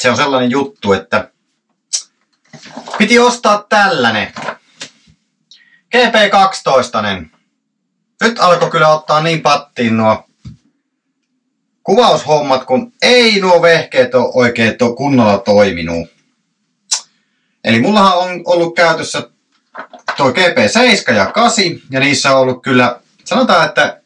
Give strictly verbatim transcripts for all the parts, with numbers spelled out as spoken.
se on sellainen juttu, että piti ostaa tällainen G P kaksitoista. Nyt alkoi kyllä ottaa niin pattiin nuo kuvaushommat, kun ei nuo vehkeet ole oikein to, kunnolla toiminut. Eli mullahan on ollut käytössä tuo G P seitsemän ja kahdeksan, ja niissä on ollut kyllä, sanotaan, että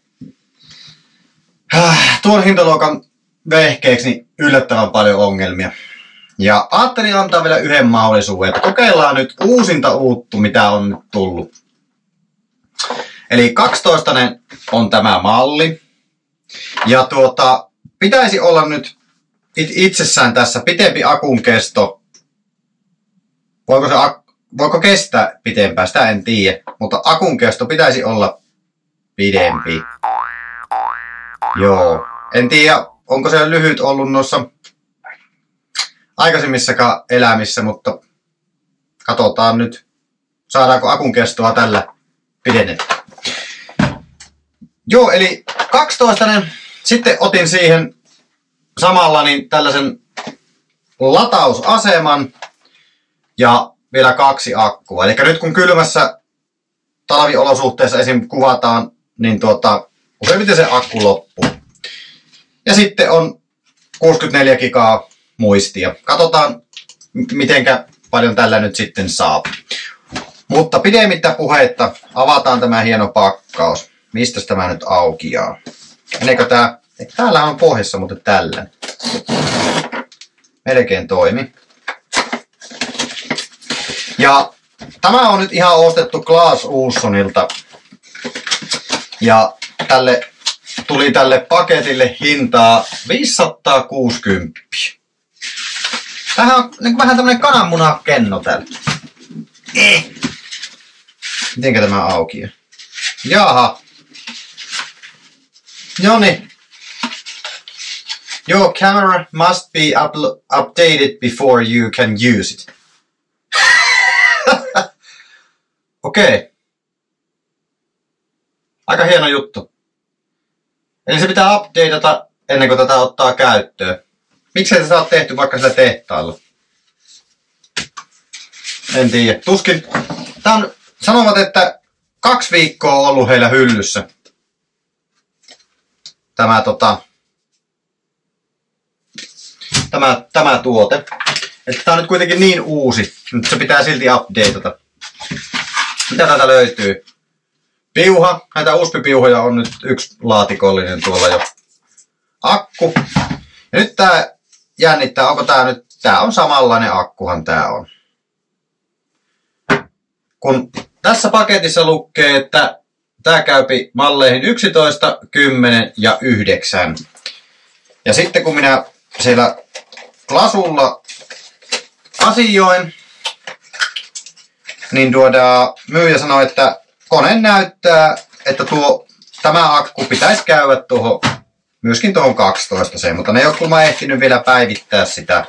äh, tuon hintaluokan vehkeeksi niin yllättävän paljon ongelmia. Ja ajattelin antaa vielä yhden mahdollisuuden, että kokeillaan nyt uusinta uuttu, mitä on nyt tullut. Eli kaksitoista on tämä malli. Ja tuota, pitäisi olla nyt itsessään tässä pitempi akun kesto. Voiko, se, voiko kestää pitempään, sitä en tiedä. Mutta akun kesto pitäisi olla pidempi. Joo, en tiedä, onko se lyhyt ollut noissa aikaisemmissakaan elämissä, mutta katsotaan nyt, saadaanko akun kestoa tällä pidennettyä. Joo, eli kaksitoista. Sitten otin siihen samalla niin tällaisen latausaseman ja vielä kaksi akkua. Eli nyt kun kylmässä talviolosuhteessa esim. Kuvataan, niin tuota, useimmiten se akku loppuu. Ja sitten on kuusikymmentäneljä gigaa muistia. Katsotaan, mitenkä paljon tällä nyt sitten saa. Mutta pidemmittä puheitta avataan tämä hieno pakkaus. Mistä tämä nyt aukeaa? Meneekö tää? Täällä on pohjassa, mutta tällä. Melkein toimi. Ja tämä on nyt ihan ostettu Clas Ohlsonilta. Ja tälle tuli tälle paketille hintaa viisisataakuusikymmentä. Tämähän on niin vähän tämmönen kananmunakenno täällä. Eh. Mitenkä tämä auki? Jaha. Noniin. Your camera must be updated before you can use it. Okei. Okay. Aika hieno juttu. Eli se pitää updateata ennen kuin tätä ottaa käyttöön. Miksei tätä ole tehty vaikka sillä tehtaalla? En tiedä. Tuskin. Tää on, sanovat, että kaksi viikkoa on ollut heillä hyllyssä. Tämä, tota, tämä, tämä tuote. Että tää on nyt kuitenkin niin uusi. Nyt se pitää silti updateata. Mitä täältä löytyy? Piuha. Näitä U S B-piuhoja on nyt yksi laatikollinen tuolla jo. Akku. Ja nyt tää jännittää, onko tää nyt, tää on samanlainen akkuhan tää on. Kun tässä paketissa lukee, että tää käypi malleihin yksitoista, kymmenen ja yhdeksän. Ja sitten kun minä siellä Klasulla asioin, niin tuoda myyjä sanoi, että kone näyttää, että tuo, tämä akku pitäisi käydä tuohon, myöskin tuohon kaksitoista C, mutta ne ei ole kuulemma ehtinyt vielä päivittää sitä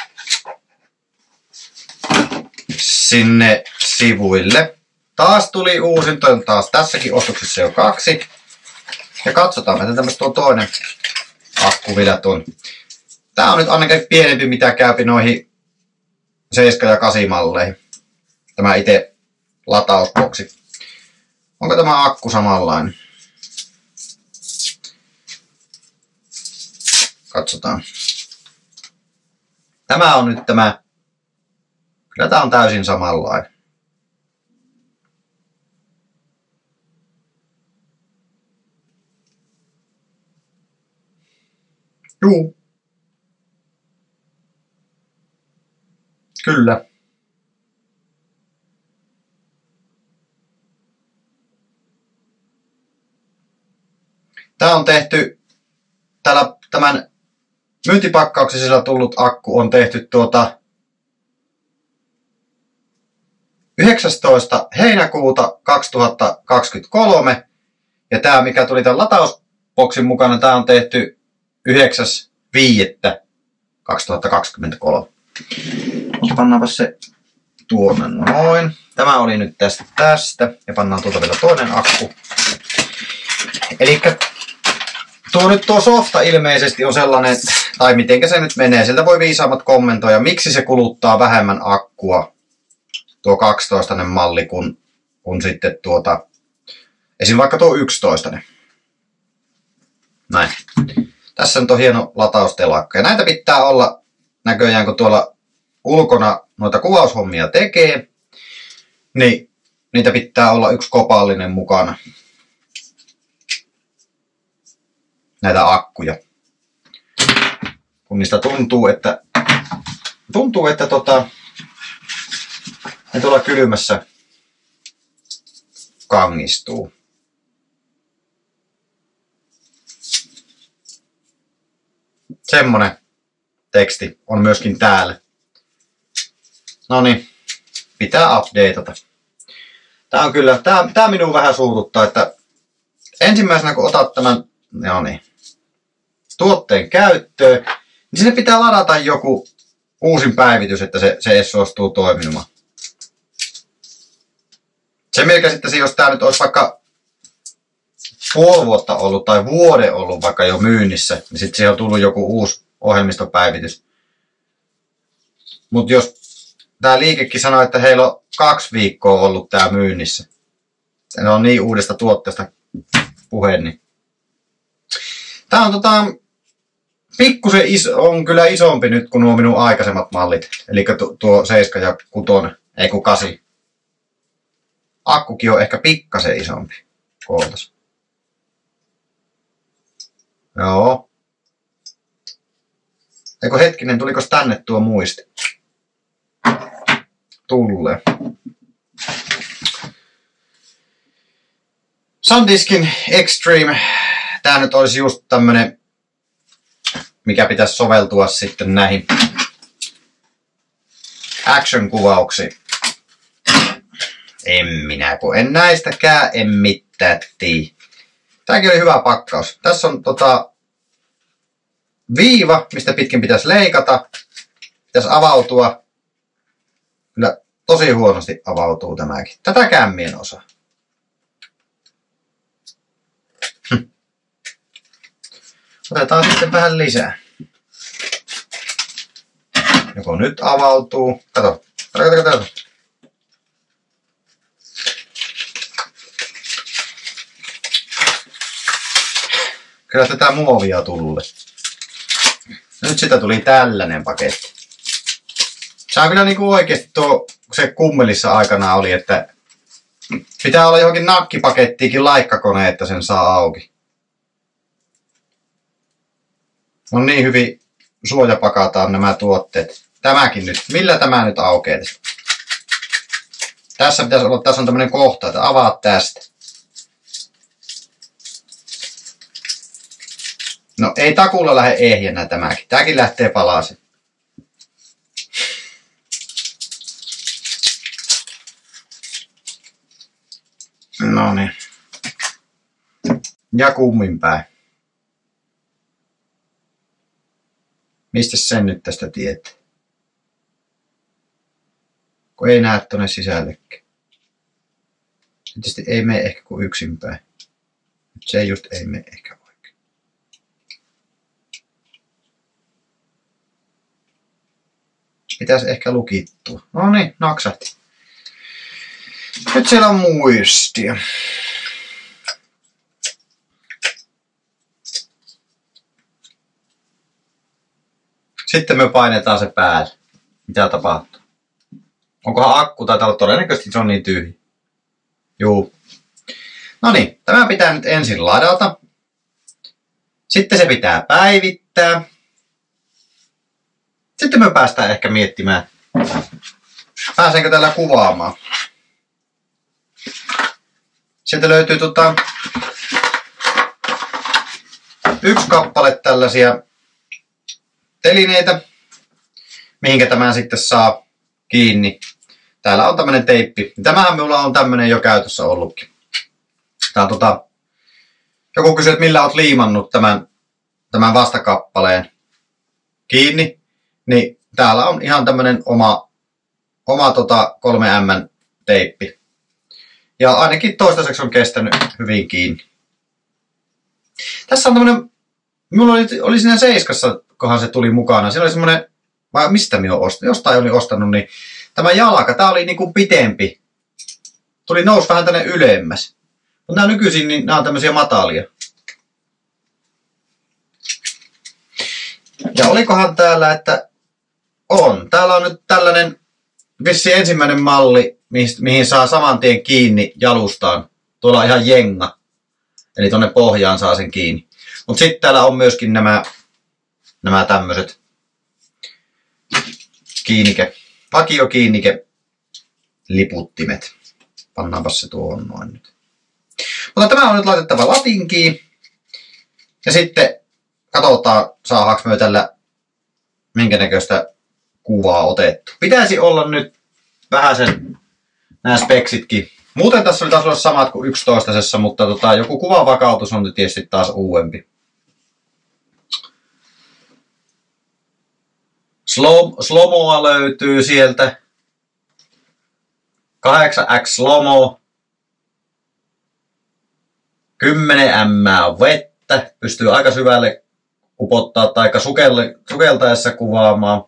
sinne sivuille. Taas tuli uusinto, taas tässäkin ostoksessa jo kaksi. Ja katsotaan, miten tämmöistä tuo toinen akku vielä on. Tää on nyt ainakin pienempi, mitä käypi noihin seitsemän ja kahdeksan malleihin. Tämä itse latausboksi. Onko tämä akku samanlainen? Katsotaan. Tämä on nyt tämä. Kyllä tämä on täysin samanlainen. Juu. Kyllä. Tämä on tehty, täällä tämän myyntipakkauksessa tullut akku on tehty tuota yhdeksästoista heinäkuuta kaksituhattakaksikymmentäkolme. Ja tämä, mikä tuli tämän latausboksin mukana, tämä on tehty yhdeksäs viidettä kaksituhattakaksikymmentäkolme. Pannaanpa se tuonne noin. Tämä oli nyt tästä tästä. Ja pannaan tuolta vielä toinen akku. Elikkä Tuo nyt tuo softa ilmeisesti on sellainen, tai mitenkä se nyt menee, sieltä voi viisaammat kommentoida, miksi se kuluttaa vähemmän akkua, tuo kaksitoistainen malli, kun, kun sitten tuota, esim. Vaikka tuo yksitoistainen. Näin. Tässä nyt on hieno lataustelakka. Ja näitä pitää olla näköjään, kun tuolla ulkona noita kuvaushommia tekee, niin niitä pitää olla yksi kopallinen mukana. Näitä akkuja. Kun niistä tuntuu, että tuntuu, että tota, ne tuolla kylmässä kangistuu. Semmonen teksti on myöskin täällä. Noniin, pitää updateata. Tää on kyllä, tää, tää minua vähän suututtaa, että ensimmäisenä kun otat tämän, no niin, tuotteen käyttöön, niin sinne pitää ladata joku uusin päivitys, että se, se edes suostuu toimimaan. Se mikä sitten, jos tää nyt olisi vaikka puoli vuotta ollut tai vuoden ollut vaikka jo myynnissä, niin sitten siihen on tullut joku uusi ohjelmistopäivitys. Mutta jos tää liikekin sanoo, että heillä on kaksi viikkoa ollut tää myynnissä, ja ne on niin uudesta tuotteesta puhe, niin tää on tota, pikkusen iso, on kyllä isompi nyt kuin nuo minun aikaisemmat mallit. Eli tuo seitsemän ja kuusi, ei kun kahdeksan. Akkukin on ehkä pikkasen isompi kooltas. Joo. Eikö hetkinen, tuliko tänne tuo muisti? Tulee. SanDiskin Extreme. Tää nyt olisi just tämmönen, mikä pitäisi soveltua sitten näihin action-kuvauksiin. En minä, kun en näistäkään, en mitään tii. Tääkin oli hyvä pakkaus. Tässä on tota viiva, mistä pitkin pitäisi leikata. Pitäisi avautua. Kyllä tosi huonosti avautuu tämäkin. Tätäkään mien osaa. Hm. Otetaan sitten vähän lisää. Joko nyt avautuu. Kato, kato, kato, kato. Kyllä tätä muovia tulee. Nyt sitä tuli tällainen paketti. Se on kyllä niinku oikeesti tuo, se kummelissa aikana oli, että pitää olla johonkin nakkipakettiikin laikkakone, että sen saa auki. On niin hyvin suojapakataan nämä tuotteet. Tämäkin nyt. Millä tämä nyt aukeaa? Tässä pitäisi olla, tässä on tämmönen kohta, että avaat tästä. No ei takulla lähde ehjänä tämäkin. Tääkin lähtee palasen. No niin. Ja kummin päin. Mistä sen nyt tästä tietää? Kun ei näe tonne sisällekään. Tietysti ei mene ehkä kuin yksinpäin. Se just ei mene ehkä oikein. Pitäisi ehkä lukittua. No niin, naksahti. Nyt siellä on muistia. Sitten me painetaan se päälle. Mitä tapahtuu? Onkohan akku tai täällä todennäköisesti se on niin tyhjä. Juu. No niin, tämä pitää nyt ensin ladata. Sitten se pitää päivittää. Sitten me päästään ehkä miettimään, pääsenkö tällä kuvaamaan. Sieltä löytyy tota, yksi kappale tällaisia telineitä, mihinkä tämän sitten saa kiinni. Täällä on tämmönen teippi. Tämähän minulla on tämmönen jo käytössä ollutkin. Tää on tota, joku kysyy, että millä olet liimannut tämän, tämän vastakappaleen kiinni, niin täällä on ihan tämmönen oma, oma tota kolme ämmän teippi. Ja ainakin toistaiseksi on kestänyt hyvin kiinni. Tässä on tämmönen Minulla oli, oli siinä Seiskassa, kohan se tuli mukana. Siinä oli semmoinen, vai mistä minä olen ostanut? Jostain olin ostanut, niin tämä jalka, tämä oli niinku pitempi. Tuli nousi vähän tänne ylemmäs. Mutta nämä nykyisin, niin nämä on tämmöisiä matalia. Ja olikohan täällä, että on. Täällä on nyt tällainen vissi ensimmäinen malli, mihin saa saman tien kiinni jalustaan. Tuolla on ihan jenga. Eli tuonne pohjaan saa sen kiinni. Mutta sitten täällä on myöskin nämä, nämä tämmöiset kiinnike, vakiokiinnike liputtimet. Pannaanpas se tuohon noin nyt. Mutta tämä on nyt laitettava latinkiin. Ja sitten katsotaan, saadaanko me tällä minkä näköistä kuvaa otettu. Pitäisi olla nyt vähän sen nämä speksitkin. Muuten tässä oli taas olla samat kuin yksitoistasessa, mutta tota, joku kuvanvakautus on tietysti taas uudempi. Slow, slomoa löytyy sieltä. kahdeksan x slomo. kymmenen mm on vettä. Pystyy aika syvälle upottaa tai sukeltaessa kuvaamaan.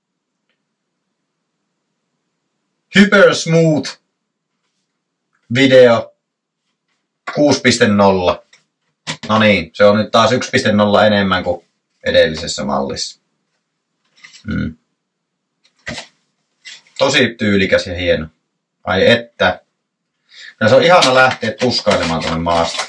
Hyper smooth video kuusi piste nolla. No niin, se on nyt taas yksi piste nolla enemmän kuin edellisessä mallissa. Mm. Tosi tyylikäs ja hieno. Ai että. Ja se on ihana lähteä tuskailemaan tuonne maasta.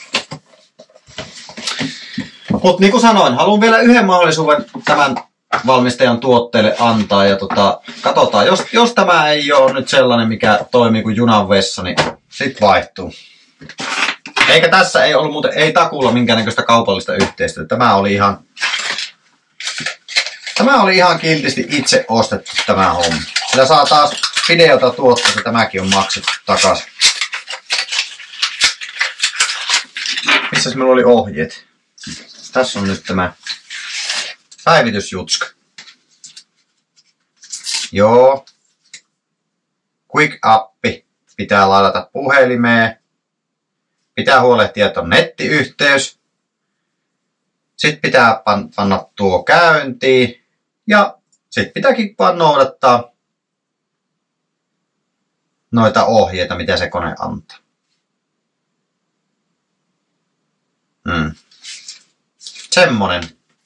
Mutta niin kuin sanoin, haluan vielä yhden mahdollisuuden tämän valmistajan tuotteelle antaa. Ja tota, katsotaan, jos, jos tämä ei ole nyt sellainen, mikä toimii kuin junan vessa, niin sit vaihtuu. Eikä tässä ei ollut muuten, ei takulla minkäännäköistä kaupallista yhteistyötä. Tämä oli ihan, tämä oli ihan kiltisti itse ostettu tämä homma. Sillä saa taas videota tuottaa, että tämäkin on maksettu takaisin. Missäs minulla oli ohjeet? Tässä on nyt tämä päivitysjutska. Joo. Quick appi pitää ladata puhelimeen. Pitää huolehtia, että on nettiyhteys. Sitten pitää panna tuo käyntiin. Ja sitten pitääkin vaan noudattaa noita ohjeita, mitä se kone antaa. Hmm. Semmonen.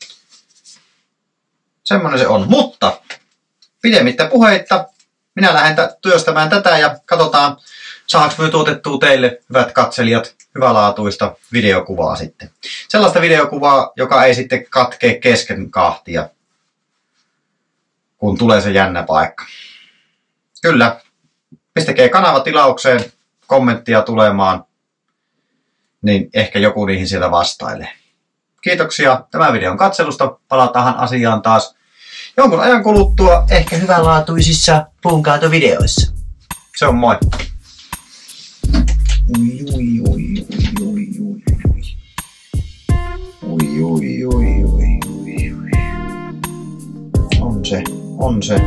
Semmonen se on. Mutta pidemmittä puheitta minä lähden työstämään tätä ja katsotaan, saanko me tuotettua teille, hyvät katselijat, hyvälaatuista videokuvaa sitten. Sellaista videokuvaa, joka ei sitten katkee kesken kahtia, kun tulee se jännä paikka. Kyllä. Pistäkää kanava tilaukseen, kommenttia tulemaan, niin ehkä joku niihin sieltä vastailee. Kiitoksia tämän videon katselusta. Palataan asiaan taas jonkun ajan kuluttua ehkä hyvänlaatuisissa puunkaatovideoissa. Se on moi! Ui, ui, ui, ui, ui, ui. Ui, ui, ui, ui, ui, ui. On se, on se.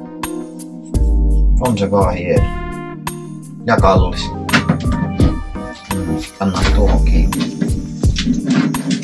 On se vaan hieno. Ja kallis. Pannaan tuohon kiinni.